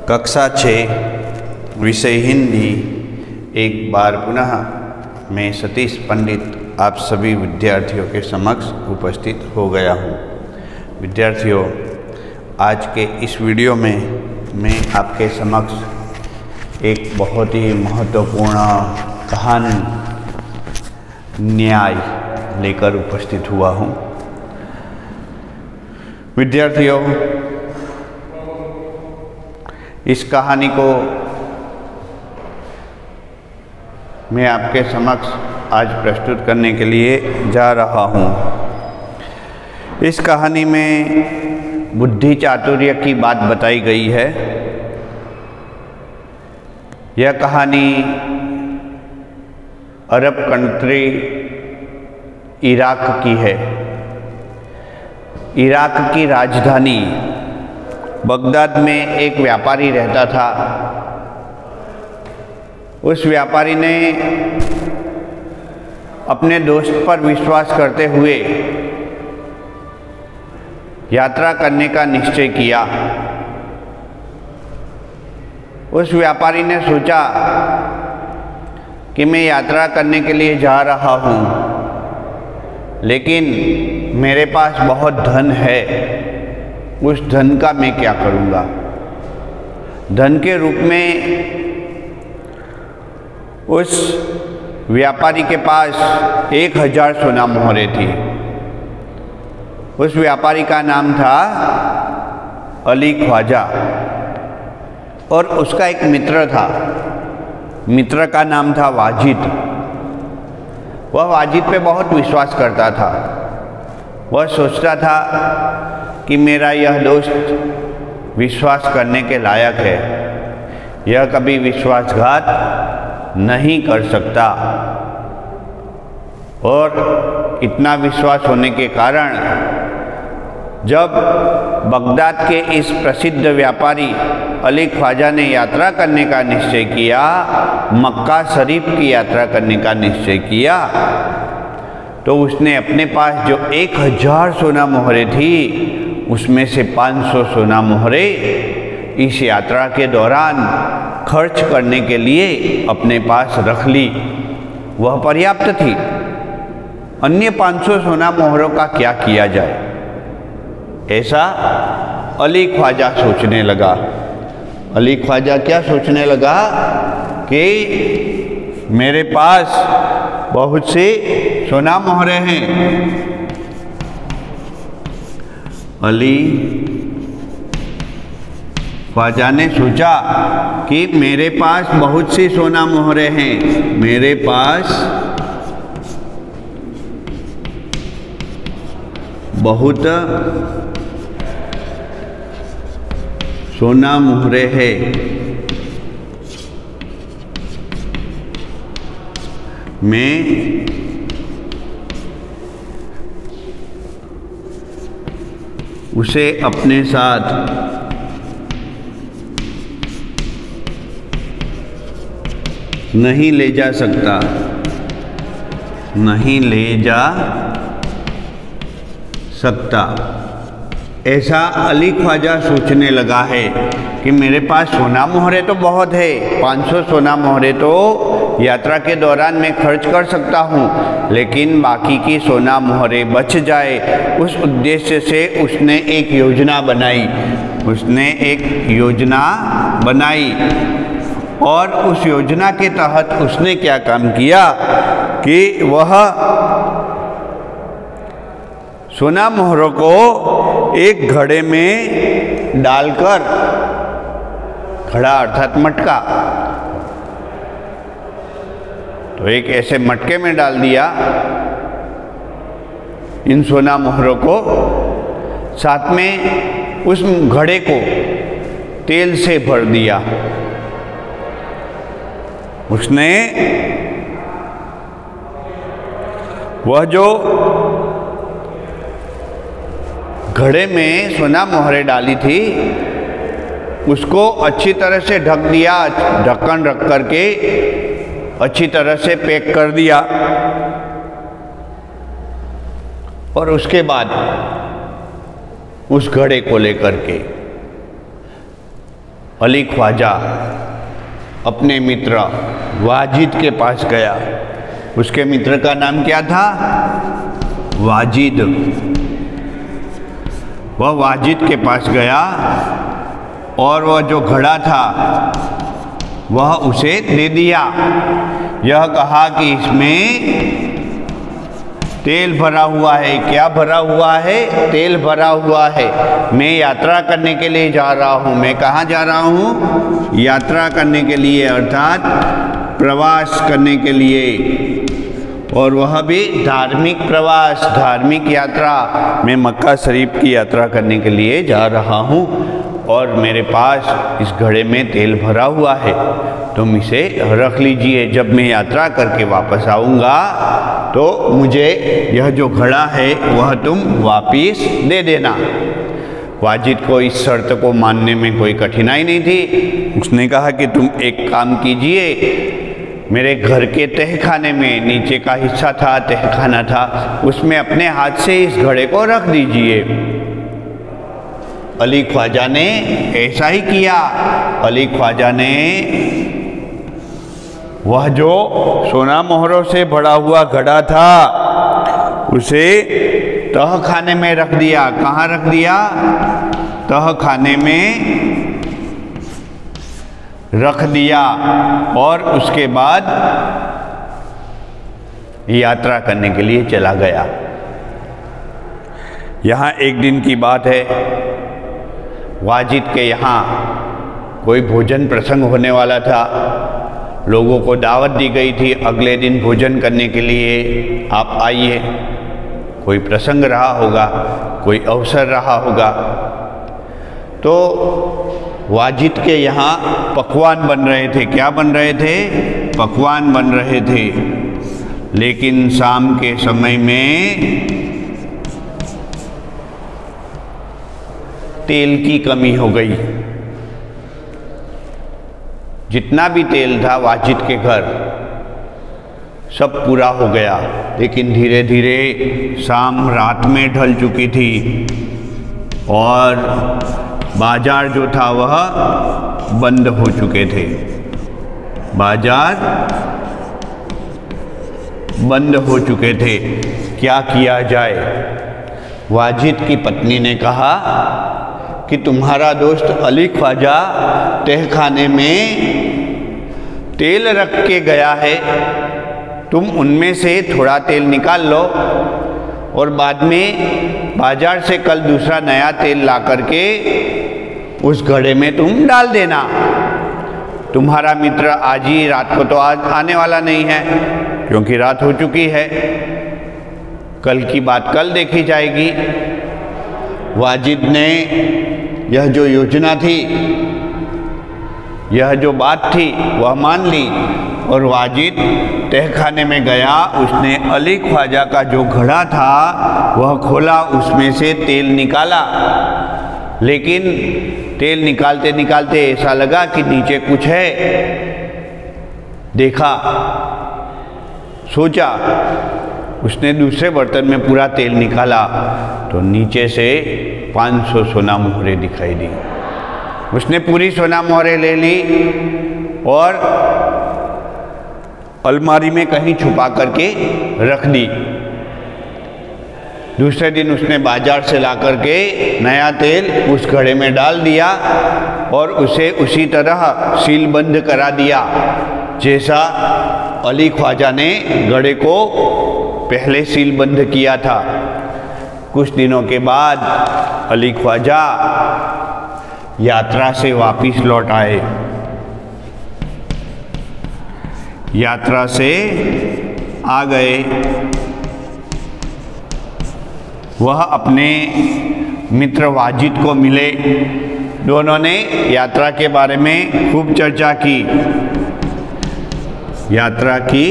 कक्षा 6 विषय हिंदी। एक बार पुनः मैं सतीश पंडित आप सभी विद्यार्थियों के समक्ष उपस्थित हो गया हूँ। विद्यार्थियों, आज के इस वीडियो में मैं आपके समक्ष एक बहुत ही महत्वपूर्ण कहानी न्याय लेकर उपस्थित हुआ हूँ। विद्यार्थियों, इस कहानी को मैं आपके समक्ष आज प्रस्तुत करने के लिए जा रहा हूँ। इस कहानी में बुद्धि चातुर्य की बात बताई गई है। यह कहानी अरब कंट्री इराक की है। इराक की राजधानी बगदाद में एक व्यापारी रहता था। उस व्यापारी ने अपने दोस्त पर विश्वास करते हुए यात्रा करने का निश्चय किया। उस व्यापारी ने सोचा कि मैं यात्रा करने के लिए जा रहा हूँ, लेकिन मेरे पास बहुत धन है। उस धन का मैं क्या करूँगा? धन के रूप में उस व्यापारी के पास 1000 सोना मोहरे थी। उस व्यापारी का नाम था अली ख्वाजा और उसका एक मित्र था। मित्र का नाम था वाजिद। वह वाजिद पे बहुत विश्वास करता था। वह सोचता था कि मेरा यह दोस्त विश्वास करने के लायक है, यह कभी विश्वासघात नहीं कर सकता। और इतना विश्वास होने के कारण जब बगदाद के इस प्रसिद्ध व्यापारी अली ख्वाजा ने यात्रा करने का निश्चय किया, मक्का शरीफ की यात्रा करने का निश्चय किया, तो उसने अपने पास जो 1000 सोना मोहरे थी, उसमें से 500 सोना मोहरे इस यात्रा के दौरान खर्च करने के लिए अपने पास रख ली। वह पर्याप्त थी। अन्य 500 सोना मोहरों का क्या किया जाए, ऐसा अली ख्वाजा सोचने लगा। अली ख्वाजा क्या सोचने लगा कि मेरे पास बहुत से सोना मोहरे हैं। अली ख्वाजा ने सोचा कि मेरे पास बहुत सी सोना मोहरे हैं, मेरे पास बहुत सोना मोहरे है। मैं उसे अपने साथ नहीं ले जा सकता, नहीं ले जा सकता। ऐसा अली ख्वाजा सोचने लगा है कि मेरे पास सोना मोहरे तो बहुत है, 500 सोना मोहरे तो यात्रा के दौरान मैं खर्च कर सकता हूँ, लेकिन बाकी की सोना मोहरे बच जाए, उस उद्देश्य से उसने एक योजना बनाई। उसने एक योजना बनाई और उस योजना के तहत उसने क्या काम किया कि वह सोना मोहरों को एक घड़े में डालकर, घड़ा अर्थात मटका, तो एक ऐसे मटके में डाल दिया इन सोना मोहरों को। साथ में उस घड़े को तेल से भर दिया। उसने वह जो घड़े में सोना मोहरे डाली थी, उसको अच्छी तरह से ढक दिया। ढक्कन रख करके अच्छी तरह से पैक कर दिया। और उसके बाद उस घड़े को लेकर के अली ख्वाजा अपने मित्र वाजिद के पास गया। उसके मित्र का नाम क्या था? वाजिद। वह वाजिद के पास गया और वह जो घड़ा था वह उसे दे दिया। यह कहा कि इसमें तेल भरा हुआ है। क्या भरा हुआ है? तेल भरा हुआ है। मैं यात्रा करने के लिए जा रहा हूँ। मैं कहाँ जा रहा हूँ? यात्रा करने के लिए, अर्थात प्रवास करने के लिए, और वह भी धार्मिक प्रवास, धार्मिक यात्रा। मैं मक्का शरीफ की यात्रा करने के लिए जा रहा हूँ और मेरे पास इस घड़े में तेल भरा हुआ है, तुम इसे रख लीजिए। जब मैं यात्रा करके वापस आऊँगा तो मुझे यह जो घड़ा है वह तुम वापस दे देना। वाजिद को इस शर्त को मानने में कोई कठिनाई नहीं थी। उसने कहा कि तुम एक काम कीजिए, मेरे घर के तहखाने में नीचे का हिस्सा था, तहखाना था, उसमें अपने हाथ से इस घड़े को रख दीजिए। अली ख्वाजा ने ऐसा ही किया। अली ख्वाजा ने वह जो सोना मोहरों से भरा हुआ घड़ा था उसे तहखाने में रख दिया। कहाँ रख दिया? तहखाने में रख दिया और उसके बाद यात्रा करने के लिए चला गया। यहाँ एक दिन की बात है, वाजिद के यहाँ कोई भोजन प्रसंग होने वाला था। लोगों को दावत दी गई थी, अगले दिन भोजन करने के लिए आप आइए। कोई प्रसंग रहा होगा, कोई अवसर रहा होगा। तो वाजिद के यहाँ पकवान बन रहे थे। क्या बन रहे थे? पकवान बन रहे थे। लेकिन शाम के समय में तेल की कमी हो गई। जितना भी तेल था वाजिद के घर सब पूरा हो गया। लेकिन धीरे धीरे शाम रात में ढल चुकी थी और बाजार जो था वह बंद हो चुके थे। बाजार बंद हो चुके थे। क्या किया जाए? वाजिद की पत्नी ने कहा कि तुम्हारा दोस्त अली ख्वाजा तहखाने में तेल रख के गया है, तुम उनमें से थोड़ा तेल निकाल लो और बाद में बाजार से कल दूसरा नया तेल ला करके उस घड़े में तुम डाल देना। तुम्हारा मित्र आज ही रात को तो आज आने वाला नहीं है क्योंकि रात हो चुकी है, कल की बात कल देखी जाएगी। वाजिद ने यह जो योजना थी, यह जो बात थी वह मान ली और वाजिद तहखाने में गया। उसने अली ख्वाजा का जो घड़ा था वह खोला, उसमें से तेल निकाला। लेकिन तेल निकालते निकालते ऐसा लगा कि नीचे कुछ है। देखा, सोचा, उसने दूसरे बर्तन में पूरा तेल निकाला तो नीचे से 500 सोना मोहरे दिखाई दी। उसने पूरी सोना मोहरे ले ली और अलमारी में कहीं छुपा करके रख दी। दूसरे दिन उसने बाजार से ला करके नया तेल उस घड़े में डाल दिया और उसे उसी तरह सीलबंद करा दिया जैसा अली ख्वाजा ने घड़े को पहले सीलबंद किया था। कुछ दिनों के बाद अली ख्वाजा यात्रा से वापिस लौट आए। यात्रा से आ गए। वह अपने मित्र वाजिद को मिले। दोनों ने यात्रा के बारे में खूब चर्चा की। यात्रा की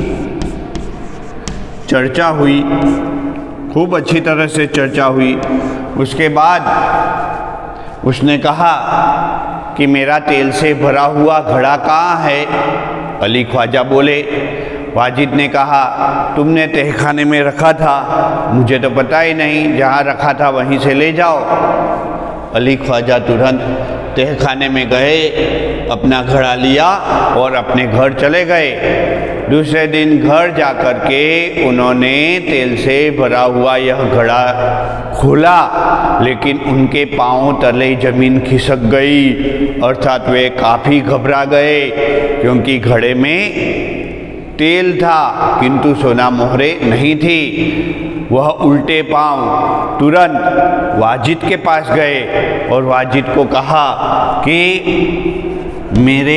चर्चा हुई, खूब अच्छी तरह से चर्चा हुई। उसके बाद उसने कहा कि मेरा तेल से भरा हुआ घड़ा कहाँ है? अली ख्वाजा बोले। वाजिद ने कहा तुमने तहखाने में रखा था, मुझे तो पता ही नहीं, जहाँ रखा था वहीं से ले जाओ। अली ख्वाजा तुरंत तहखाने में गए, अपना घड़ा लिया और अपने घर चले गए। दूसरे दिन घर जाकर के उन्होंने तेल से भरा हुआ यह घड़ा खोला, लेकिन उनके पांव तले जमीन खिसक गई, अर्थात वे काफ़ी घबरा गए, क्योंकि घड़े में तेल था किंतु सोना मोहरे नहीं थी। वह उल्टे पांव तुरंत वाजिद के पास गए और वाजिद को कहा कि मेरे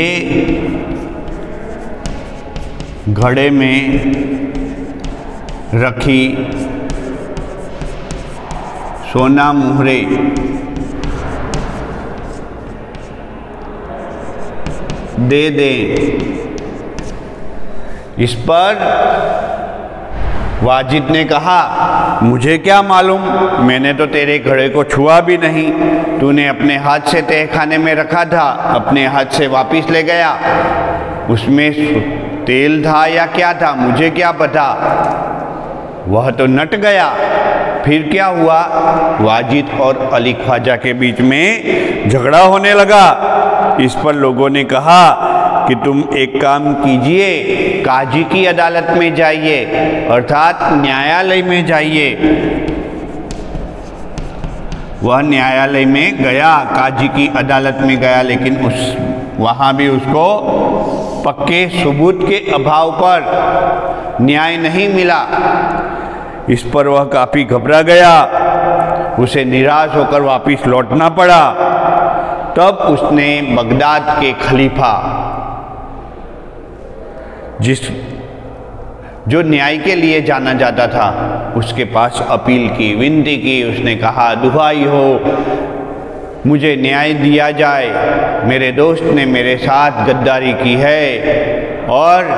घड़े में रखी सोना मोहरे दे दें। इस पर वाजिद ने कहा, मुझे क्या मालूम, मैंने तो तेरे घड़े को छुआ भी नहीं, तूने अपने हाथ से तहखाने में रखा था, अपने हाथ से वापस ले गया, उसमें तेल था या क्या था, मुझे क्या पता, वह तो नट गया। फिर क्या हुआ? वाजिद और अली ख्वाजा के बीच में झगड़ा होने लगा। इस पर लोगों ने कहा कि तुम एक काम कीजिए, काजी की अदालत में जाइए, अर्थात न्यायालय में जाइए। वह न्यायालय में गया, काजी की अदालत में गया, लेकिन वहाँ भी उसको पक्के सबूत के अभाव पर न्याय नहीं मिला। इस पर वह काफ़ी घबरा गया, उसे निराश होकर वापस लौटना पड़ा। तब उसने बगदाद के खलीफा, जो न्याय के लिए जाना जाता था, उसके पास अपील की, विनती की। उसने कहा, दुहाई हो, मुझे न्याय दिया जाए, मेरे दोस्त ने मेरे साथ गद्दारी की है और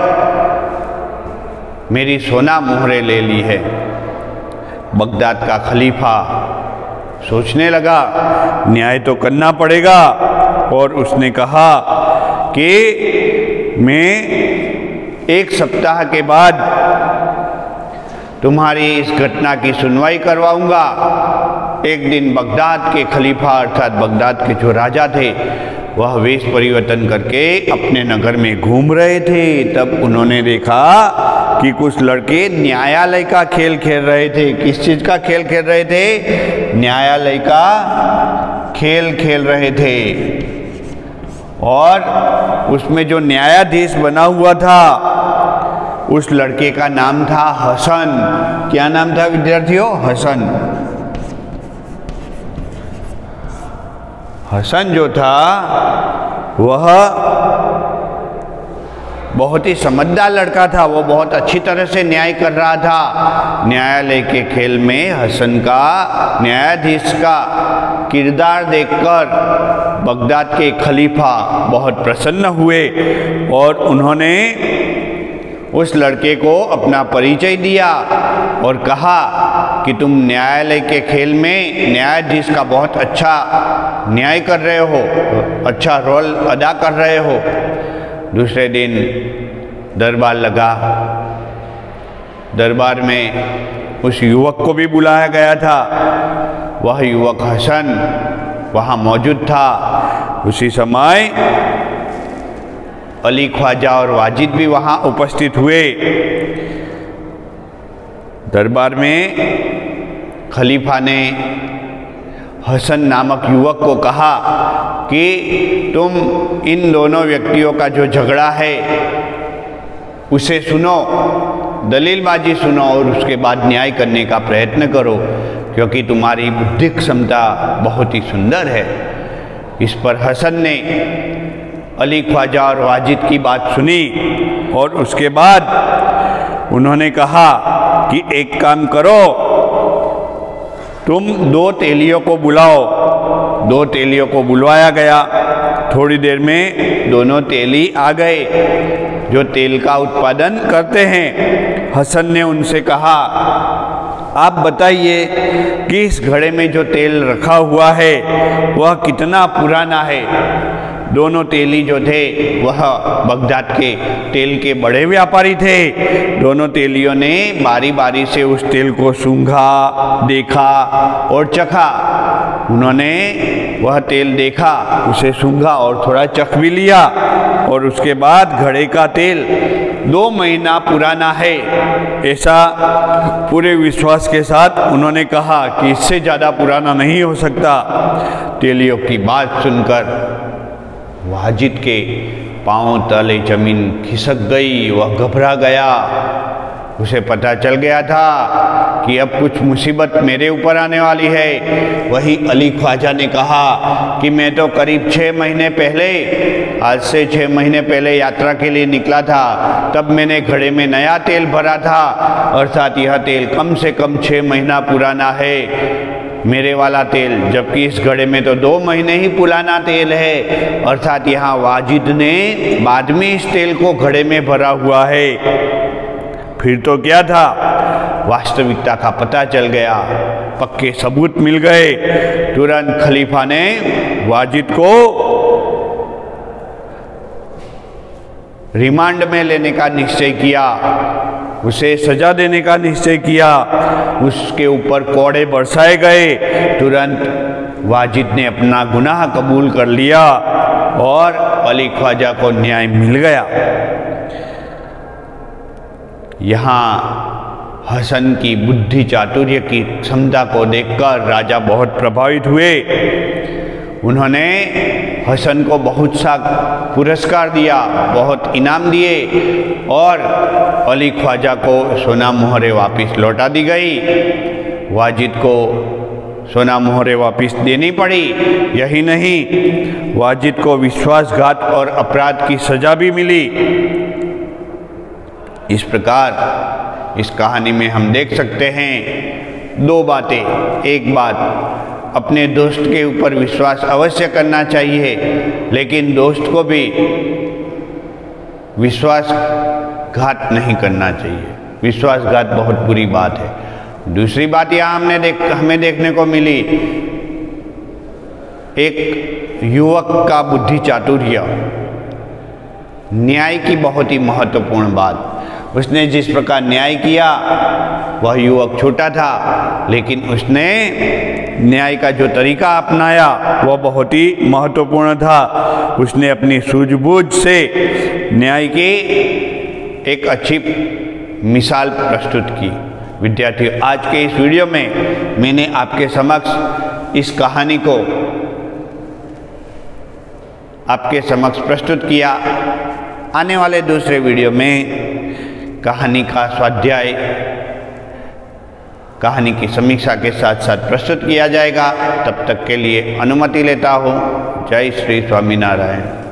मेरी सोना मोहरे ले ली है। बगदाद का खलीफा सोचने लगा, न्याय तो करना पड़ेगा, और उसने कहा कि मैं 1 सप्ताह के बाद तुम्हारी इस घटना की सुनवाई करवाऊंगा। एक दिन बगदाद के खलीफा अर्थात बगदाद के जो राजा थे, वह वेश परिवर्तन करके अपने नगर में घूम रहे थे। तब उन्होंने देखा कि कुछ लड़के न्यायालय का खेल खेल रहे थे। किस चीज़ का खेल खेल रहे थे? न्यायालय का खेल खेल रहे थे। और उसमें जो न्यायाधीश बना हुआ था, उस लड़के का नाम था हसन। क्या नाम था विद्यार्थियों? हसन। हसन जो था वह बहुत ही समझदार लड़का था, वो बहुत अच्छी तरह से न्याय कर रहा था। न्यायालय के खेल में हसन का, न्यायाधीश का किरदार देखकर बगदाद के खलीफा बहुत प्रसन्न हुए और उन्होंने उस लड़के को अपना परिचय दिया और कहा कि तुम न्यायालय के खेल में न्यायाधीश का बहुत अच्छा न्याय कर रहे हो, अच्छा रोल अदा कर रहे हो। दूसरे दिन दरबार लगा। दरबार में उस युवक को भी बुलाया गया था। वह युवक हसन वहाँ मौजूद था। उसी समय अली ख्वाजा और वाजिद भी वहाँ उपस्थित हुए। दरबार में खलीफा ने हसन नामक युवक को कहा कि तुम इन दोनों व्यक्तियों का जो झगड़ा है उसे सुनो, दलीलबाजी सुनो और उसके बाद न्याय करने का प्रयत्न करो, क्योंकि तुम्हारी बुद्धि क्षमता बहुत ही सुंदर है। इस पर हसन ने अली ख्वाजा और वाजिद की बात सुनी और उसके बाद उन्होंने कहा कि एक काम करो, तुम 2 तेलियों को बुलाओ। 2 तेलियों को बुलवाया गया। थोड़ी देर में दोनों तेली आ गए जो तेल का उत्पादन करते हैं। हसन ने उनसे कहा, आप बताइए कि इस घड़े में जो तेल रखा हुआ है वह कितना पुराना है। दोनों तेली जो थे वह बगदाद के तेल के बड़े व्यापारी थे। दोनों तेलियों ने बारी बारी से उस तेल को सूंघा, देखा और चखा। उन्होंने वह तेल देखा, उसे सूंघा और थोड़ा चख भी लिया और उसके बाद घड़े का तेल 2 महीना पुराना है ऐसा पूरे विश्वास के साथ उन्होंने कहा कि इससे ज़्यादा पुराना नहीं हो सकता। तेलियों की बात सुनकर वाजिद के पांव तले जमीन खिसक गई, वह घबरा गया। उसे पता चल गया था कि अब कुछ मुसीबत मेरे ऊपर आने वाली है। वही अली ख्वाजा ने कहा कि मैं तो करीब 6 महीने पहले, आज से 6 महीने पहले यात्रा के लिए निकला था। तब मैंने घड़े में नया तेल भरा था, अर्थात यह तेल कम से कम 6 महीना पुराना है मेरे वाला तेल, जबकि इस घड़े में तो 2 महीने ही पुराना तेल है। अर्थात यहाँ वाजिद ने बाद में इस तेल को घड़े में भरा हुआ है। फिर तो क्या था, वास्तविकता का पता चल गया, पक्के सबूत मिल गए। तुरंत खलीफा ने वाजिद को रिमांड में लेने का निश्चय किया, उसे सजा देने का निश्चय किया। उसके ऊपर कोड़े बरसाए गए। तुरंत वाजिद ने अपना गुनाह कबूल कर लिया और अली ख्वाजा को न्याय मिल गया। यहाँ हसन की बुद्धि चातुर्य की क्षमता को देखकर राजा बहुत प्रभावित हुए। उन्होंने हसन को बहुत सा पुरस्कार दिया, बहुत इनाम दिए और अली ख्वाजा को सोना मोहरे वापस लौटा दी गई। वाजिद को सोना मोहरे वापस देनी पड़ी। यही नहीं, वाजिद को विश्वासघात और अपराध की सजा भी मिली। इस प्रकार इस कहानी में हम देख सकते हैं 2 बातें। एक बात, अपने दोस्त के ऊपर विश्वास अवश्य करना चाहिए, लेकिन दोस्त को भी विश्वासघात नहीं करना चाहिए। विश्वासघात बहुत बुरी बात है। दूसरी बात यहाँ हमें देखने को मिली, एक युवक का बुद्धि चातुर्य, न्याय की बहुत ही महत्वपूर्ण बात। उसने जिस प्रकार न्याय किया, वह युवक छोटा था, लेकिन उसने न्याय का जो तरीका अपनाया वह बहुत ही महत्वपूर्ण था। उसने अपनी सूझबूझ से न्याय की एक अच्छी मिसाल प्रस्तुत की। विद्यार्थियों, आज के इस वीडियो में मैंने आपके समक्ष इस कहानी को आपके समक्ष प्रस्तुत किया। आने वाले दूसरे वीडियो में कहानी का स्वाध्याय, कहानी की समीक्षा के साथ साथ प्रस्तुत किया जाएगा। तब तक के लिए अनुमति लेता हूँ। जय श्री स्वामीनारायण।